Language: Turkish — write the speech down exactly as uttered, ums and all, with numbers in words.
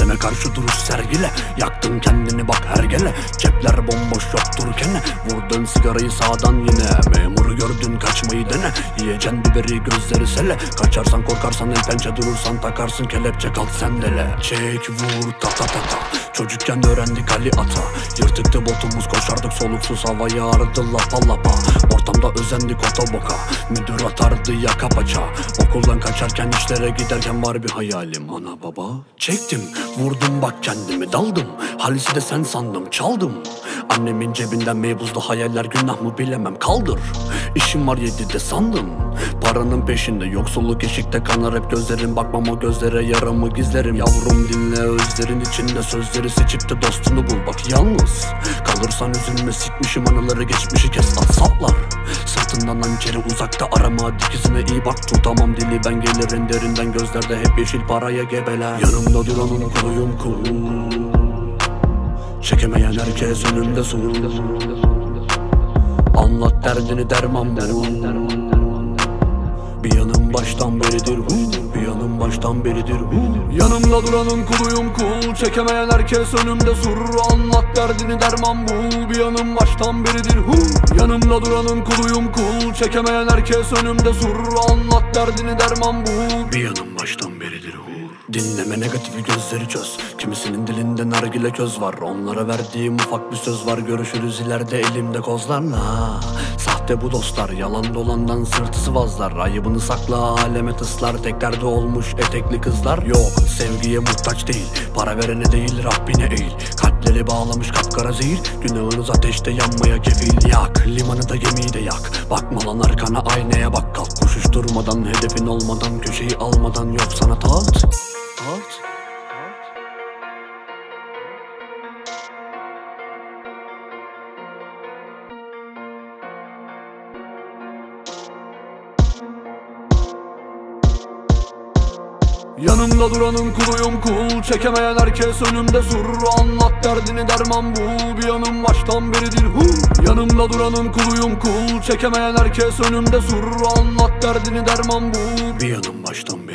Sisteme karşı duruş sergile, yaktın kendini bak her gele. Cepler bomboş yokturken vurdun sigarayı sağdan yine. Memuru gördün kaçmayı dene, yiyeceksin biberi gözleri sele. Kaçarsan korkarsan el pençe, durursan takarsın kelepçe, kalk sendele. Çek vur ta ta ta ta, çocukken öğrendik Ali Ata. Yırtıktı botumuz, koşardık soluksuz, havayı ağrıdı lapa lapa. Ortamda özendik otoboka, müdür atardı yaka paça. Okuldan kaçarken işlere giderken var bir hayalim, ana baba. Çektim vurdum bak kendimi, daldım Halis'i de sen sandım, çaldım. Annemin cebinden meybuzlu hayaller, günah mı bilemem, kaldır. İşim var yedide sandım, paranın peşinde, yoksulluk eşikte kanar hep gözlerim. Bakmam o gözlere, yaramı gizlerim. Yavrum dinle, özlerin içinde sözleri seçip de dostunu bul bak yalnız. Kalırsan üzülme, sikmişim anıları, geçmişi kes at saplar. Sırtından hançeri uzakta arama, dikizine iyi bak, tutamam dili ben, gelirin derinden gözlerde hep yeşil paraya gebeler. Yanımda duranın kuluyum kul, çekemeyen herkes önümde sur. Anlat derdini derman bul, bir yanım baştan beridir hu, bir yanım baştan beridir hu. Yanımda duranın kuluyum kul, çekemeyen herkes önümde sur. Anlat derdini derman bul, bir yanım baştan beridir hu. Yanımda duranın kuluyum kul, çekemeyen herkes önümde sur. Anlat derdini derman bul, bir yanım baştan beridir hu. Dinleme negatifi, gözleri çöz. Kimisinin dilinde nargile köz var, onlara verdiğim ufak bir söz var. Görüşürüz ileride elimde kozlarla. Sahte bu dostlar, yalan dolandan sırtı sıvazlar. Ayıbını sakla, aleme tıslar. Tek derdi olmuş etekli kızlar. Yok sevgiye muhtaç değil, para verene değil Rabbine eğil. Kalpleri bağlamış kapkara zehir, günahınız ateşte yanmaya kefil. Yak limanı da gemiyi de yak, bakma lan arkana, aynaya bak, kalk. Koşuşturmadan, hedefin olmadan, köşeyi almadan yok sana tat. Tat. Yanımda duranın kuluyum kul, çekemeyen herkes önümde sur. Anlat derdini derman bul, bir yanım baştan beridir hu. Yanımda duranın kuluyum kul, çekemeyen herkes önümde sur. Anlat derdini derman bul, bir yanım baştan